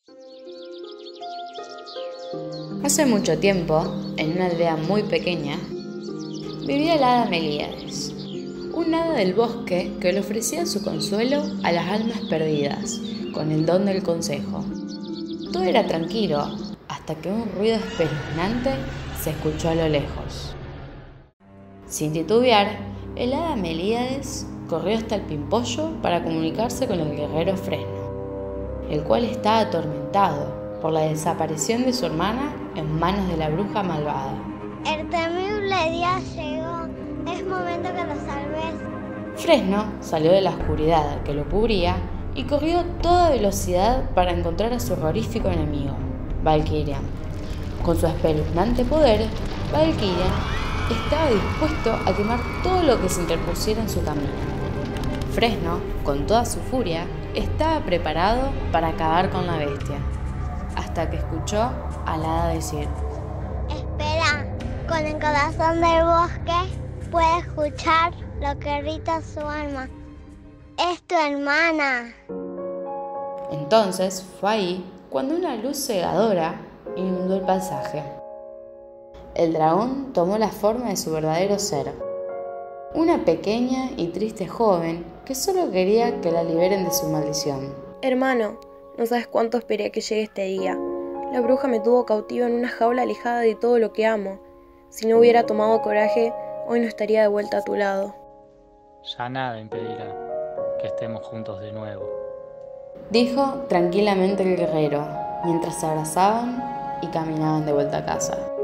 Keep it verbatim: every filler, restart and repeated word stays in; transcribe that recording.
Hace mucho tiempo, en una aldea muy pequeña, vivía la hada Melíades, un hada del bosque que le ofrecía su consuelo a las almas perdidas, con el don del consejo. Todo era tranquilo, hasta que un ruido espeluznante se escuchó a lo lejos. Sin titubear, el hada Melíades corrió hasta el pimpollo para comunicarse con el guerrero Fresno, el cual estaba atormentado por la desaparición de su hermana en manos de la bruja malvada. El temible día llegó, es momento que lo salves. Fresno salió de la oscuridad que lo cubría y corrió a toda velocidad para encontrar a su horrorífico enemigo, Valkyrian. Con su espeluznante poder, Valkyrian estaba dispuesto a quemar todo lo que se interpusiera en su camino. Fresno, con toda su furia, estaba preparado para acabar con la bestia, hasta que escuchó a la hada decir: Espera, con el corazón del bosque puede escuchar lo que grita su alma. Es tu hermana. Entonces fue ahí cuando una luz cegadora inundó el paisaje. El dragón tomó la forma de su verdadero ser, una pequeña y triste joven que solo quería que la liberen de su maldición. Hermano, no sabes cuánto esperé a que llegue este día. La bruja me tuvo cautivo en una jaula alejada de todo lo que amo. Si no hubiera tomado coraje, hoy no estaría de vuelta a tu lado. Ya nada impedirá que estemos juntos de nuevo, dijo tranquilamente el guerrero, mientras se abrazaban y caminaban de vuelta a casa.